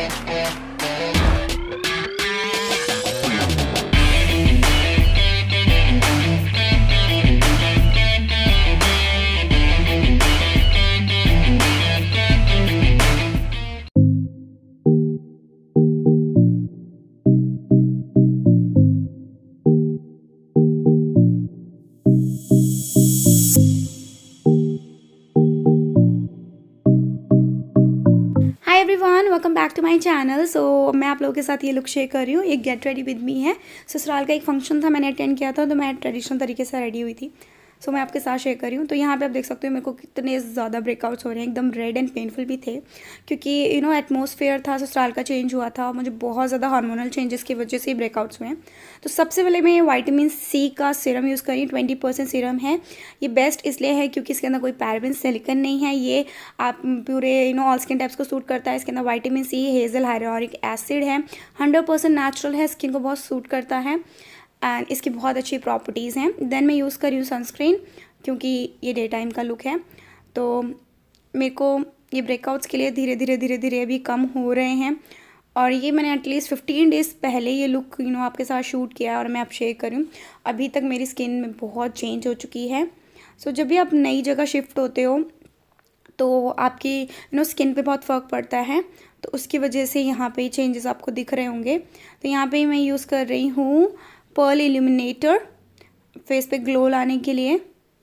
Hi everyone, welcome back to my channel. So मैं आप लोगों के साथ ये लुक शेयर कर रही हूँ। एक गेट रेडी विद मी है। ससुराल का एक फंक्शन था, मैंने अटेंड किया था, तो मैं ट्रेडिशनल तरीके से रेडी हुई थी। सो मैं आपके साथ शेयर कर रही हूँ। तो यहाँ पे आप देख सकते हो मेरे को कितने ज़्यादा ब्रेकआउट्स हो रहे हैं, एकदम रेड एंड पेनफुल भी थे, क्योंकि एटमॉस्फेयर था, ससुराल का चेंज हुआ था, मुझे बहुत ज़्यादा हार्मोनल चेंजेस की वजह से ब्रेकआउट्स हुए हैं। तो सबसे पहले मैं विटामिन सी का सीरम यूज़ करी, 20% सीरम है। ये बेस्ट इसलिए है क्योंकि इसके अंदर कोई पैराबेन सिलिकॉन नहीं है। ये आप पूरे ऑल स्किन टाइप्स को सूट करता है। इसके अंदर vitamin C, hazel hyaluronic acid है, 100% नेचुरल है, स्किन को बहुत सूट करता है एंड इसकी बहुत अच्छी प्रॉपर्टीज़ हैं। देन मैं यूज़ कर रही हूँ सनस्क्रीन, क्योंकि ये डे टाइम का लुक है। तो मेरे को ये ब्रेकआउट्स के लिए धीरे धीरे अभी कम हो रहे हैं, और ये मैंने एटलीस्ट 15 डेज़ पहले ये लुक आपके साथ शूट किया है और मैं आप शेयर करूँ। अभी तक मेरी स्किन में बहुत चेंज हो चुकी है। सो जब भी आप नई जगह शिफ्ट होते हो तो आपकी स्किन पे बहुत फ़र्क पड़ता है, तो उसकी वजह से यहाँ पे चेंजेस आपको दिख रहे होंगे। तो यहाँ पे मैं यूज़ कर रही हूँ पर्ल इल्यूमिनेटर फेस पे ग्लो लाने के लिए।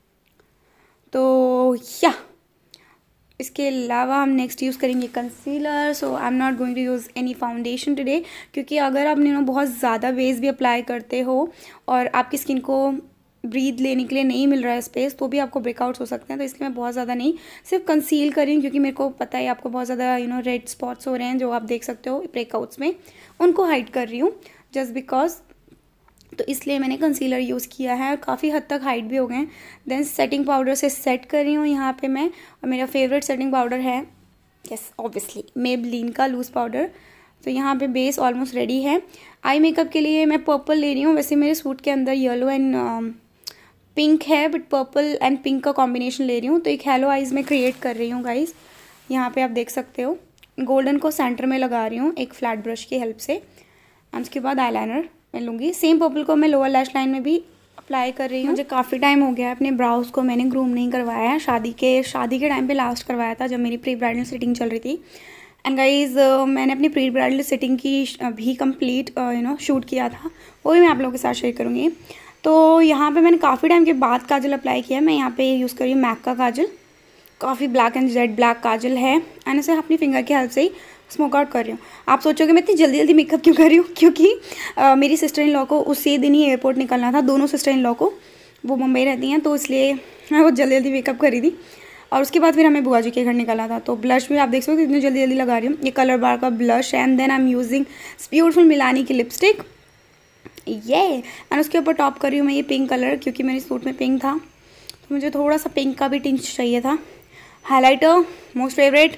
तो या इसके अलावा हम नेक्स्ट यूज़ करेंगे concealer. So I am not going to use any foundation today, क्योंकि अगर आप बहुत ज़्यादा बेस भी अप्लाई करते हो और आपकी स्किन को ब्रीथ लेने के लिए नहीं मिल रहा है स्पेस, तो भी आपको ब्रेकआउट्स हो सकते हैं। तो इसलिए मैं बहुत ज़्यादा नहीं, सिर्फ कंसील कर रही हूँ, क्योंकि मेरे को पता है आपको बहुत ज़्यादा रेड स्पॉट्स हो रहे हैं जो आप देख सकते हो ब्रेकआउट्स में, उनको हाइड कर रही हूँ जस्ट बिकॉज। तो इसलिए मैंने कंसीलर यूज़ किया है और काफ़ी हद तक हाइड भी हो गए हैं। देन सेटिंग पाउडर से सेट कर रही हूँ यहाँ पे मैं, और मेरा फेवरेट सेटिंग पाउडर है यस ऑब्वियसली मेबलिन का लूज़ पाउडर। तो यहाँ पे बेस ऑलमोस्ट रेडी है। आई मेकअप के लिए मैं पर्पल ले रही हूँ। वैसे मेरे सूट के अंदर येलो एंड पिंक है, बट पर्पल एंड पिंक का कॉम्बिनेशन ले रही हूँ। तो एक हेलो आइज़ में क्रिएट कर रही हूँ गाइज़। यहाँ पे आप देख सकते हो गोल्डन को सेंटर में लगा रही हूँ एक फ्लैट ब्रश की हेल्प से, एंड उसके बाद आईलाइनर मैं लूँगी। सेम पर्पल को मैं लोअर लैश लाइन में भी अप्लाई कर रही हूँ। मुझे काफ़ी टाइम हो गया है अपने ब्राउज को मैंने ग्रूम नहीं करवाया है। शादी के टाइम पे लास्ट करवाया था, जब मेरी प्री ब्राइडल सिटिंग चल रही थी। एंड गाइज मैंने अपनी प्री ब्राइडल सिटिंग की भी कंप्लीट शूट किया था, वो भी मैं आप लोगों के साथ शेयर करूँगी। तो यहाँ पे मैंने काफ़ी टाइम के बाद काजल अप्लाई किया। मैं यहाँ पे यूज़ कर रही हूँ मैक का काजल, काफ़ी black and jet black kajal है, एंड इसे अपनी फिंगर की हेल्प से ही स्मोक आउट कर रही हूँ। आप सोचोगे मैं इतनी जल्दी मेकअप क्यों कर रही हूँ, क्योंकि मेरी सिस्टर इन लॉ को उसी दिन ही एयरपोर्ट निकलना था। दोनों सिस्टर इन लॉ को, वो मुंबई रहती हैं, तो इसलिए मैं वो जल्दी मेकअप करी थी। और उसके बाद फिर हमें बुआ जी के घर निकलना था। तो ब्लश भी आप देख सकते हो इतनी जल्दी लगा रही हूँ। ये कलर बार का ब्लश है, and then I am using beautiful Milani की लिपस्टिक ये, एंड उसके ऊपर टॉप कर रही हूँ मैं ये पिंक कलर, क्योंकि मेरे सूट में पिंक था, तो मुझे थोड़ा सा पिंक का भी टिंच चाहिए था। हाइलाइटर मोस्ट फेवरेट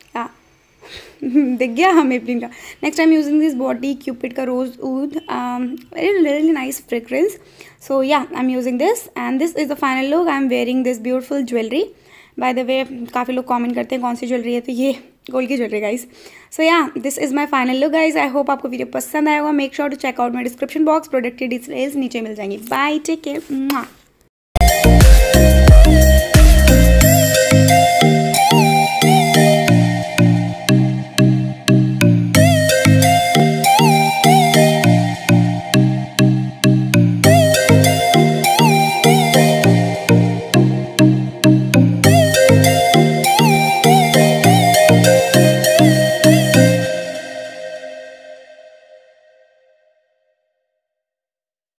दिख गया हमें पिंक का। Next I am using this body cupid का rose oud, very nice fragrance. So yeah I am using this, and this is the final look. I am wearing this beautiful jewellery. By the way काफ़ी लोग comment करते हैं कौन सी jewellery है, तो ये gold की jewellery guys. So yeah this is my final look guys. I hope आपको वीडियो पसंद आएगा। Make sure to check out my description box, product की डिटेल्स नीचे मिल जाएंगी। Bye, take care.